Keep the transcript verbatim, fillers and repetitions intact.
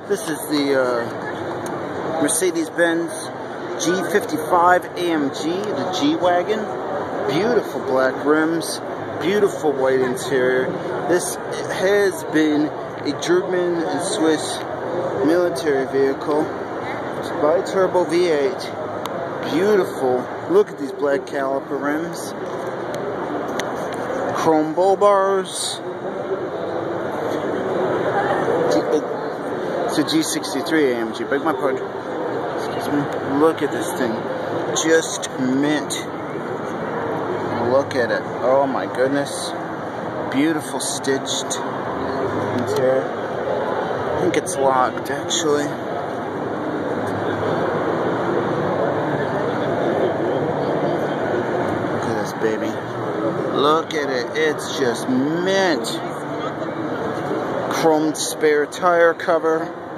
This is the uh, Mercedes-Benz G fifty-five A M G, the G-wagon. Beautiful black rims, beautiful white interior. This has been a German and Swiss military vehicle. It's bi-turbo V eight. Beautiful. Look at these black caliper rims. Chrome bull bars. It's a G sixty-three A M G. Beg my pardon. Excuse me. Look at this thing. Just mint. Look at it. Oh my goodness. Beautiful stitched interior. I think it's locked actually. Look at this baby. Look at it. It's just mint. Chromed spare tire cover.